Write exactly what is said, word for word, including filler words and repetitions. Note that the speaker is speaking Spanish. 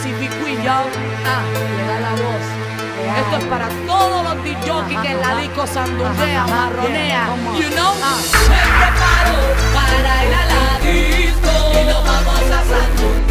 Pacific Queen, yo. Ah, le da la voz. Esto es para todos los D Js que en la disco sandunguea, marronea. You know? Ah. Me preparo para ir a la disco y nos vamos a Santurce.